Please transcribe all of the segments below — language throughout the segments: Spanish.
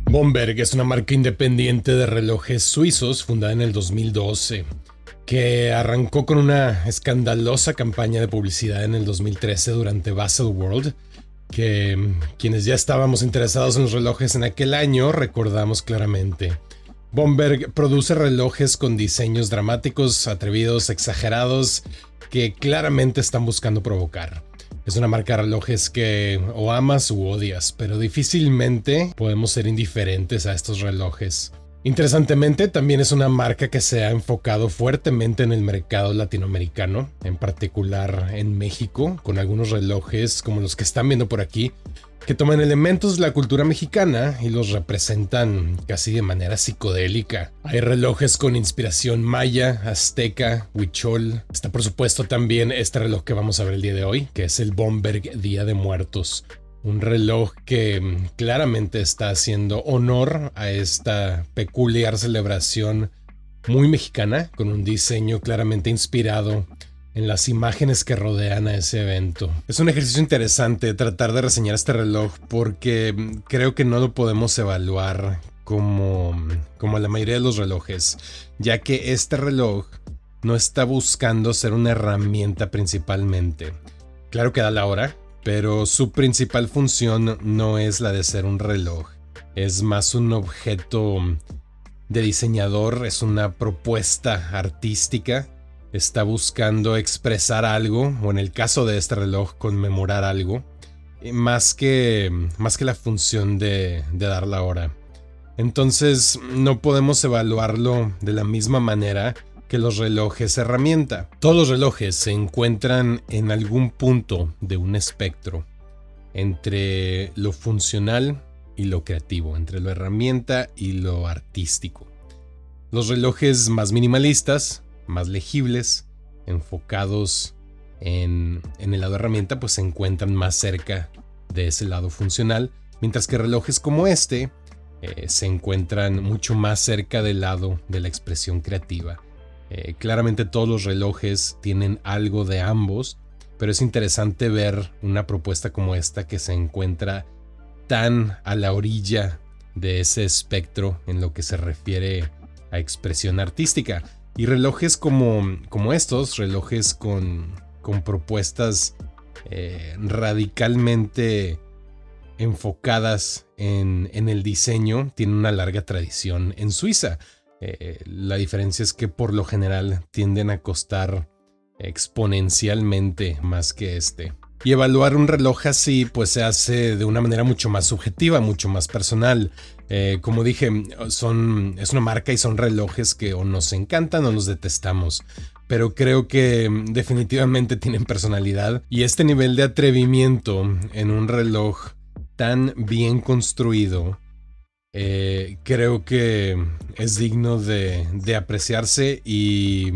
Bomberg es una marca independiente de relojes suizos fundada en el 2012, que arrancó con una escandalosa campaña de publicidad en el 2013 durante Baselworld, que quienes ya estábamos interesados en los relojes en aquel año recordamos claramente. Bomberg produce relojes con diseños dramáticos, atrevidos, exagerados, que claramente están buscando provocar. Es una marca de relojes que o amas u odias, pero difícilmente podemos ser indiferentes a estos relojes. Interesantemente, también es una marca que se ha enfocado fuertemente en el mercado latinoamericano, en particular en México, con algunos relojes como los que están viendo por aquí, que toman elementos de la cultura mexicana y los representan casi de manera psicodélica. Hay relojes con inspiración maya, azteca, huichol. Está por supuesto también este reloj que vamos a ver el día de hoy, que es el Bomberg Día de Muertos. Un reloj que claramente está haciendo honor a esta peculiar celebración muy mexicana, con un diseño claramente inspirado en las imágenes que rodean a ese evento. Es un ejercicio interesante tratar de reseñar este reloj porque creo que no lo podemos evaluar como la mayoría de los relojes, ya que este reloj no está buscando ser una herramienta principalmente. Claro que da la hora, pero su principal función no es la de ser un reloj. Es más un objeto de diseñador, es una propuesta artística. Está buscando expresar algo, o en el caso de este reloj, conmemorar algo, más que la función de dar la hora. Entonces no podemos evaluarlo de la misma manera que los relojes herramienta. Todos los relojes se encuentran en algún punto de un espectro entre lo funcional y lo creativo, entre lo herramienta y lo artístico. Los relojes más minimalistas, más legibles, enfocados en el lado herramienta, pues se encuentran más cerca de ese lado funcional, mientras que relojes como este se encuentran mucho más cerca del lado de la expresión creativa. Claramente todos los relojes tienen algo de ambos, pero es interesante ver una propuesta como esta que se encuentra tan a la orilla de ese espectro en lo que se refiere a expresión artística. Y relojes como estos, relojes con propuestas radicalmente enfocadas en el diseño, tienen una larga tradición en Suiza. La diferencia es que por lo general tienden a costar exponencialmente más que este. Y evaluar un reloj así pues se hace de una manera mucho más subjetiva, mucho más personal. Como dije, es una marca y son relojes que o nos encantan o nos detestamos. Pero creo que definitivamente tienen personalidad. Y este nivel de atrevimiento en un reloj tan bien construido, creo que es digno de apreciarse y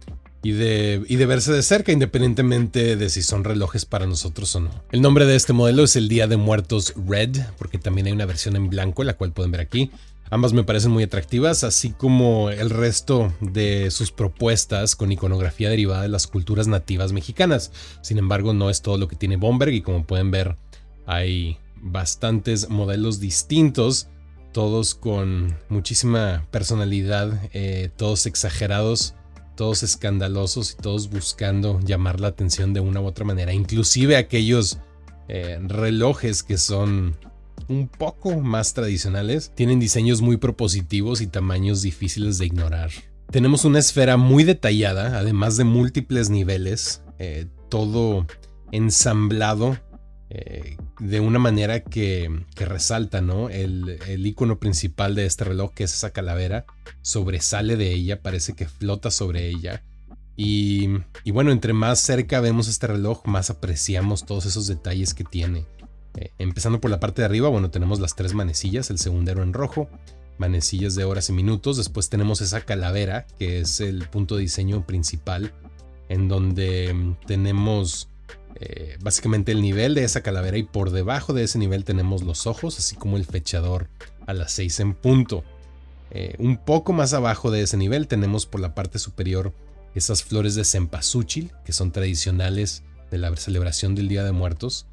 de verse de cerca, independientemente de si son relojes para nosotros o no. El nombre de este modelo es el Día de Muertos Red, porque también hay una versión en blanco, la cual pueden ver aquí. Ambas me parecen muy atractivas, así como el resto de sus propuestas con iconografía derivada de las culturas nativas mexicanas. Sin embargo, no es todo lo que tiene Bomberg, y como pueden ver, hay bastantes modelos distintos, todos con muchísima personalidad, todos exagerados, todos escandalosos y todos buscando llamar la atención de una u otra manera. Inclusive aquellos relojes que son un poco más tradicionales tienen diseños muy propositivos y tamaños difíciles de ignorar. Tenemos una esfera muy detallada, además de múltiples niveles, todo ensamblado de una manera que resalta, ¿no? El icono principal de este reloj, que es esa calavera, sobresale de ella, parece que flota sobre ella. Y bueno, entre más cerca vemos este reloj, más apreciamos todos esos detalles que tiene. Empezando por la parte de arriba, bueno, tenemos las 3 manecillas, el segundero en rojo, manecillas de horas y minutos. Después tenemos esa calavera, que es el punto de diseño principal, en donde tenemos básicamente el nivel de esa calavera, y por debajo de ese nivel tenemos los ojos, así como el fechador a las 6 en punto. Un poco más abajo de ese nivel tenemos por la parte superior esas flores de cempasúchil, que son tradicionales de la celebración del Día de Muertos.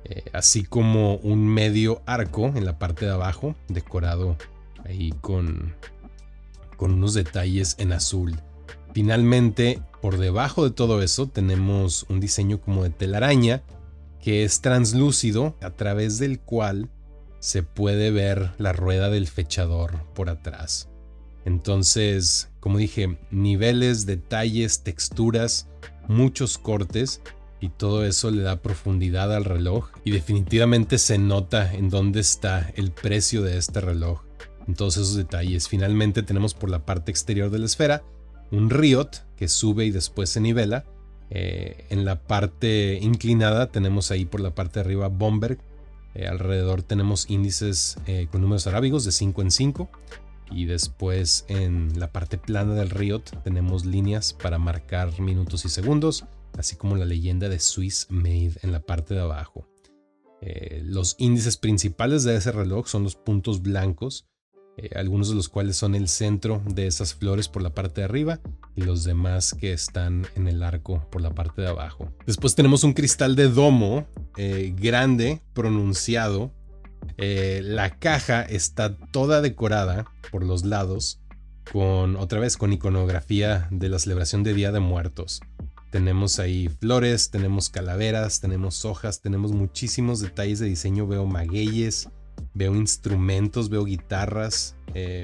así como un medio arco en la parte de abajo, decorado ahí con unos detalles en azul. Finalmente, por debajo de todo eso tenemos un diseño como de telaraña que es translúcido, a través del cual se puede ver la rueda del fechador por atrás. Entonces, como dije, niveles, detalles, texturas, muchos cortes, y todo eso le da profundidad al reloj, y definitivamente se nota en dónde está el precio de este reloj en todos esos detalles. Finalmente tenemos por la parte exterior de la esfera un riot que sube y después se nivela. En la parte inclinada tenemos ahí por la parte de arriba Bomberg. Alrededor tenemos índices con números arábigos de 5 en 5. Y después en la parte plana del riot tenemos líneas para marcar minutos y segundos, así como la leyenda de Swiss Made en la parte de abajo. Los índices principales de ese reloj son los puntos blancos, algunos de los cuales son el centro de esas flores por la parte de arriba y los demás que están en el arco por la parte de abajo. Después tenemos un cristal de domo grande, pronunciado. La caja está toda decorada por los lados otra vez con iconografía de la celebración de Día de Muertos. Tenemos ahí flores, tenemos calaveras, tenemos hojas, tenemos muchísimos detalles de diseño. Veo magueyes, veo instrumentos, veo guitarras.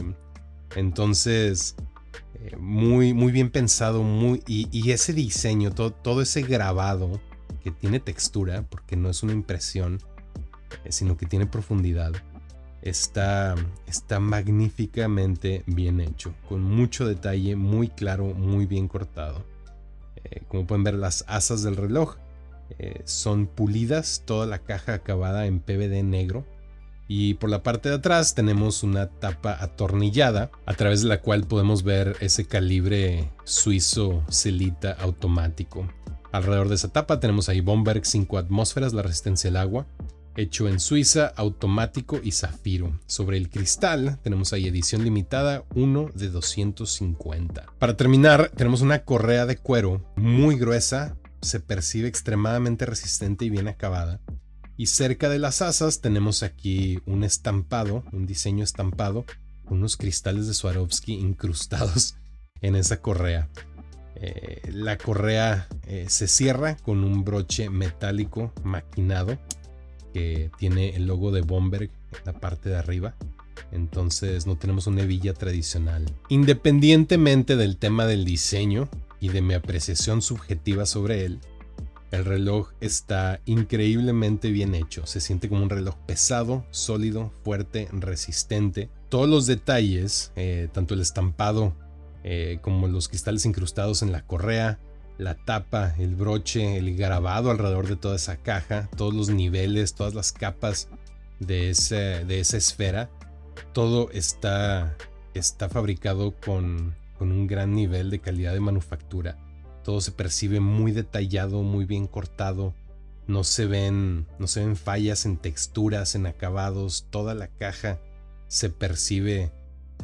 Entonces, muy, muy bien pensado. Y ese diseño, todo ese grabado que tiene textura, porque no es una impresión, sino que tiene profundidad, está magníficamente bien hecho, con mucho detalle, muy claro, muy bien cortado. Como pueden ver, las asas del reloj son pulidas, toda la caja acabada en PVD negro, y por la parte de atrás tenemos una tapa atornillada a través de la cual podemos ver ese calibre suizo Celita automático. Alrededor de esa tapa tenemos ahí Bomberg 5 atmósferas, la resistencia al agua, hecho en Suiza, automático y zafiro. Sobre el cristal tenemos ahí edición limitada 1 de 250. Para terminar, tenemos una correa de cuero muy gruesa, se percibe extremadamente resistente y bien acabada. Y cerca de las asas tenemos aquí un estampado, un diseño estampado con unos cristales de Swarovski incrustados en esa correa. La correa se cierra con un broche metálico maquinado que tiene el logo de Bomberg en la parte de arriba. Entonces no tenemos una hebilla tradicional. Independientemente del tema del diseño y de mi apreciación subjetiva sobre él, el reloj está increíblemente bien hecho. Se siente como un reloj pesado, sólido, fuerte, resistente. Todos los detalles, tanto el estampado como los cristales incrustados en la correa, la tapa, el broche, el grabado alrededor de toda esa caja, todos los niveles, todas las capas de esa esfera, todo está fabricado con un gran nivel de calidad de manufactura. Todo se percibe muy detallado, muy bien cortado. No se ven fallas en texturas, en acabados. Toda la caja se percibe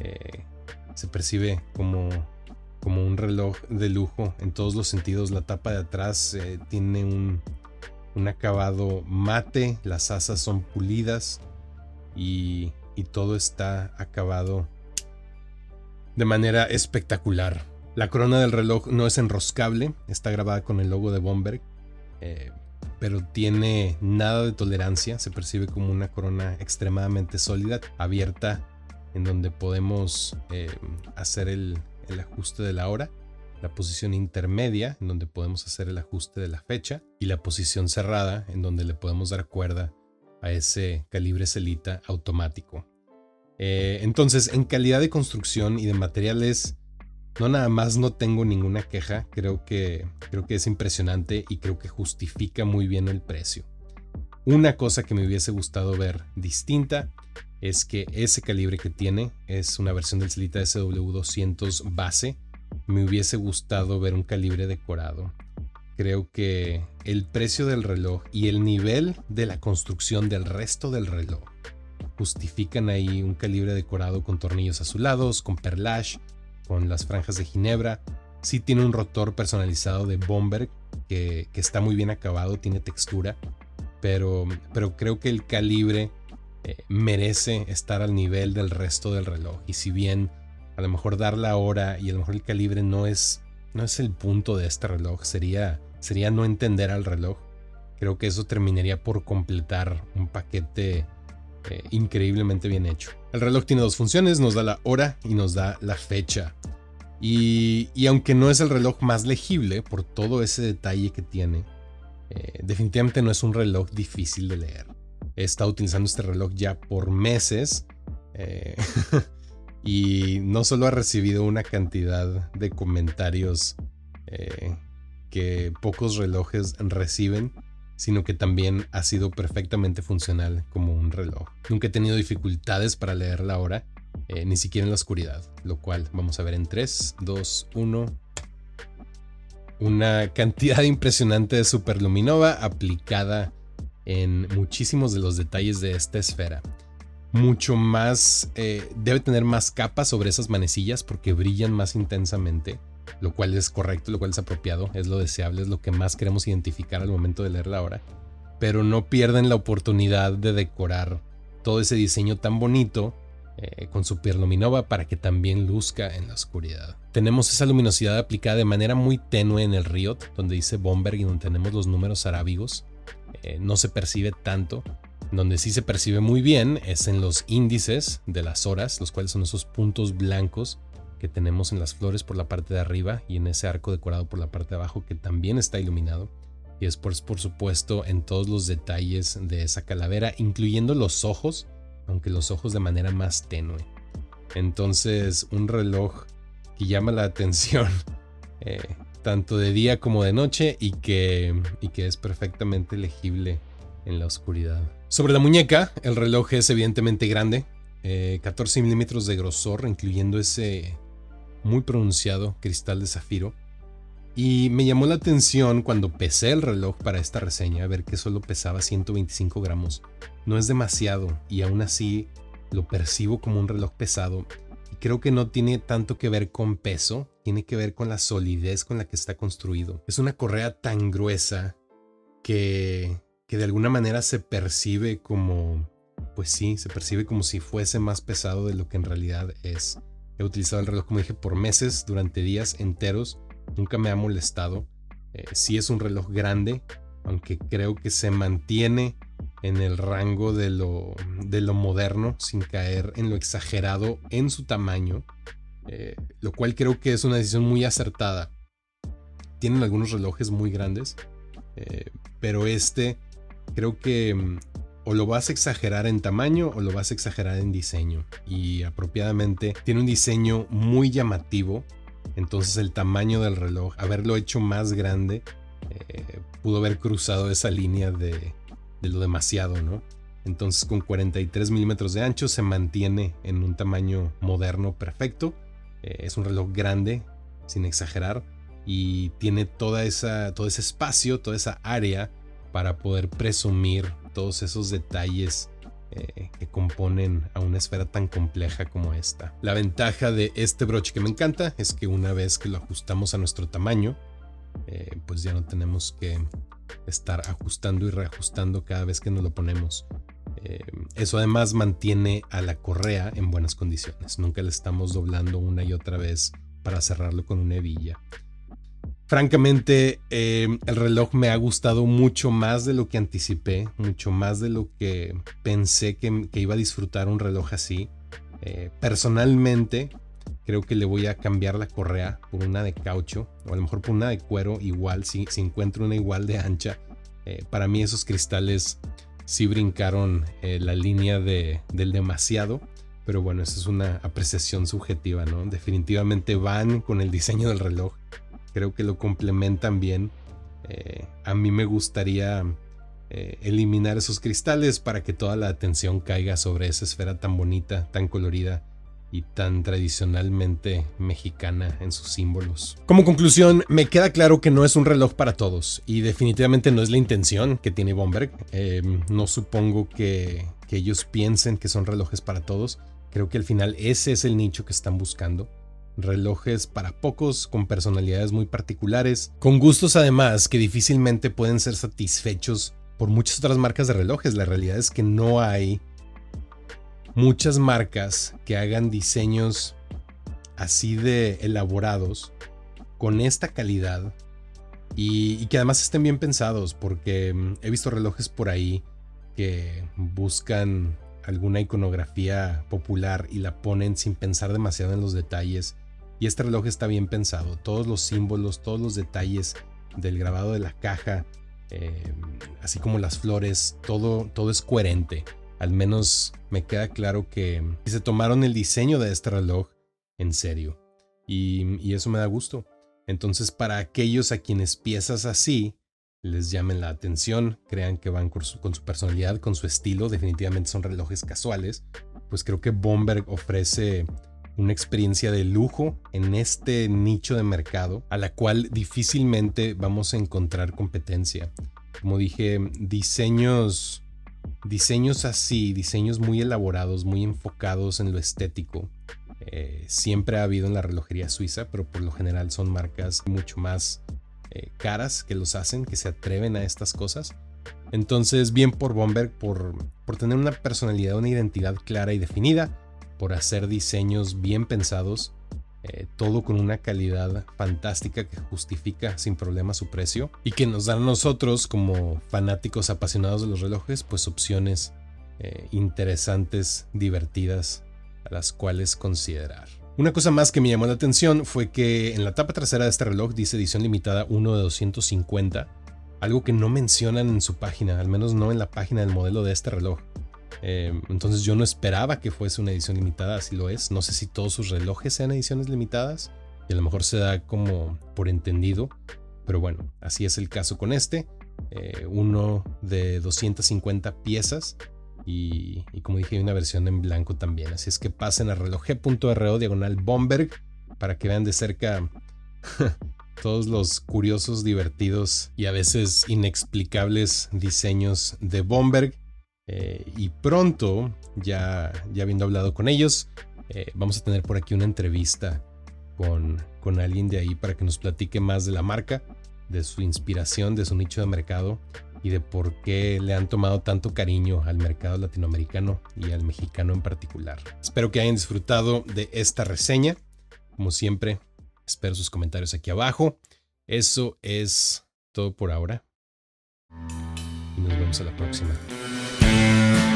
como un reloj de lujo en todos los sentidos. La tapa de atrás tiene un acabado mate, las asas son pulidas y todo está acabado de manera espectacular. La corona del reloj no es enroscable, está grabada con el logo de Bomberg, pero tiene nada de tolerancia. Se percibe como una corona extremadamente sólida, abierta, en donde podemos hacer el ajuste de la hora, la posición intermedia en donde podemos hacer el ajuste de la fecha y la posición cerrada en donde le podemos dar cuerda a ese calibre Celita automático. Entonces, en calidad de construcción y de materiales, no nada más no tengo ninguna queja. Creo que es impresionante y creo que justifica muy bien el precio. Una cosa que me hubiese gustado ver distinta es que ese calibre que tiene es una versión del Celita SW200 base. Me hubiese gustado ver un calibre decorado. Creo que el precio del reloj y el nivel de la construcción del resto del reloj justifican ahí un calibre decorado con tornillos azulados, con perlage, con las franjas de ginebra. Sí tiene un rotor personalizado de Bomberg que está muy bien acabado, tiene textura. pero creo que el calibre merece estar al nivel del resto del reloj. Y si bien a lo mejor dar la hora y a lo mejor el calibre no es el punto de este reloj, sería no entender al reloj. Creo que eso terminaría por completar un paquete increíblemente bien hecho. El reloj tiene dos funciones, nos da la hora y nos da la fecha. Y aunque no es el reloj más legible por todo ese detalle que tiene, definitivamente no es un reloj difícil de leer. He estado utilizando este reloj ya por meses y no solo ha recibido una cantidad de comentarios que pocos relojes reciben, sino que también ha sido perfectamente funcional como un reloj. Nunca he tenido dificultades para leer la hora, ni siquiera en la oscuridad, lo cual vamos a ver en 3, 2, 1. Una cantidad impresionante de superluminova aplicada en muchísimos de los detalles de esta esfera. Mucho más, debe tener más capas sobre esas manecillas porque brillan más intensamente, lo cual es correcto, lo cual es apropiado, es lo deseable, es lo que más queremos identificar al momento de leer la hora. Pero no pierden la oportunidad de decorar todo ese diseño tan bonito con superluminova para que también luzca en la oscuridad. Tenemos esa luminosidad aplicada de manera muy tenue en el Riot, donde dice Bomberg y donde tenemos los números arábigos. No se percibe tanto. Donde sí se percibe muy bien es en los índices de las horas, los cuales son esos puntos blancos que tenemos en las flores por la parte de arriba y en ese arco decorado por la parte de abajo que también está iluminado. Y después, por supuesto, en todos los detalles de esa calavera, incluyendo los ojos, aunque los ojos de manera más tenue. Entonces, un reloj que llama la atención tanto de día como de noche y que es perfectamente legible en la oscuridad. Sobre la muñeca, el reloj es evidentemente grande, 14 milímetros de grosor, incluyendo ese muy pronunciado cristal de zafiro. Y me llamó la atención cuando pesé el reloj para esta reseña, ver que solo pesaba 125 gramos. No es demasiado y aún así lo percibo como un reloj pesado. Y creo que no tiene tanto que ver con peso, tiene que ver con la solidez con la que está construido. Es una correa tan gruesa que de alguna manera se percibe como, pues sí, se percibe como si fuese más pesado de lo que en realidad es. He utilizado el reloj, como dije, por meses, durante días enteros. Nunca me ha molestado. Sí es un reloj grande, aunque creo que se mantiene en el rango de lo moderno, sin caer en lo exagerado en su tamaño, lo cual creo que es una decisión muy acertada. Tienen algunos relojes muy grandes, pero creo que o lo vas a exagerar en tamaño o lo vas a exagerar en diseño. Y apropiadamente tiene un diseño muy llamativo. Entonces el tamaño del reloj, haberlo hecho más grande, pudo haber cruzado esa línea de lo demasiado, ¿no? Entonces con 43 milímetros de ancho se mantiene en un tamaño moderno perfecto. Es un reloj grande, sin exagerar, y tiene todo ese espacio, toda esa área para poder presumir todos esos detalles que componen a una esfera tan compleja como esta. La ventaja de este broche que me encanta es que una vez que lo ajustamos a nuestro tamaño, pues ya no tenemos que estar ajustando y reajustando cada vez que nos lo ponemos. Eso además mantiene a la correa en buenas condiciones. Nunca le estamos doblando una y otra vez para cerrarlo con una hebilla. Francamente, el reloj me ha gustado mucho más de lo que anticipé, mucho más de lo que pensé que iba a disfrutar un reloj así. Personalmente, creo que le voy a cambiar la correa por una de caucho, o a lo mejor por una de cuero igual, si encuentro una igual de ancha. Para mí esos cristales sí brincaron la línea del demasiado, pero bueno, esa es una apreciación subjetiva, ¿no? Definitivamente van con el diseño del reloj. Creo que lo complementan bien. A mí me gustaría eliminar esos cristales para que toda la atención caiga sobre esa esfera tan bonita, tan colorida y tan tradicionalmente mexicana en sus símbolos. Como conclusión, me queda claro que no es un reloj para todos y definitivamente no es la intención que tiene Bomberg. No supongo que ellos piensen que son relojes para todos. Creo que al final ese es el nicho que están buscando. Relojes para pocos, con personalidades muy particulares, con gustos además que difícilmente pueden ser satisfechos por muchas otras marcas de relojes. La realidad es que no hay muchas marcas que hagan diseños así de elaborados, con esta calidad y que además estén bien pensados, porque he visto relojes por ahí que buscan alguna iconografía popular y la ponen sin pensar demasiado en los detalles, y este reloj está bien pensado. Todos los símbolos, todos los detalles del grabado de la caja, así como las flores, todo es coherente. Al menos me queda claro que se tomaron el diseño de este reloj en serio, y eso me da gusto. Entonces, para aquellos a quienes piezas así les llamen la atención, crean que van con su personalidad, con su estilo, definitivamente son relojes casuales, pues creo que Bomberg ofrece una experiencia de lujo en este nicho de mercado a la cual difícilmente vamos a encontrar competencia. Como dije, diseños así, diseños muy elaborados, muy enfocados en lo estético, siempre ha habido en la relojería suiza, pero por lo general son marcas mucho más caras que los hacen, que se atreven a estas cosas. Entonces, bien por Bomberg por tener una personalidad, una identidad clara y definida, por hacer diseños bien pensados, todo con una calidad fantástica que justifica sin problema su precio y que nos dan a nosotros como fanáticos apasionados de los relojes pues opciones interesantes, divertidas, a las cuales considerar. Una cosa más que me llamó la atención fue que en la tapa trasera de este reloj dice edición limitada 1 de 250, algo que no mencionan en su página, al menos no en la página del modelo de este reloj. Entonces yo no esperaba que fuese una edición limitada, así lo es. No sé si todos sus relojes sean ediciones limitadas y a lo mejor se da como por entendido, pero bueno, así es el caso con este. Uno de 250 piezas y como dije hay una versión en blanco también, así es que pasen a reloj.ro/Bomberg para que vean de cerca todos los curiosos, divertidos y a veces inexplicables diseños de Bomberg. Y pronto, ya habiendo hablado con ellos, vamos a tener por aquí una entrevista con alguien de ahí para que nos platique más de la marca, de su inspiración, de su nicho de mercado y de por qué le han tomado tanto cariño al mercado latinoamericano y al mexicano en particular. Espero que hayan disfrutado de esta reseña. Como siempre, espero sus comentarios aquí abajo. Eso es todo por ahora y nos vemos a la próxima.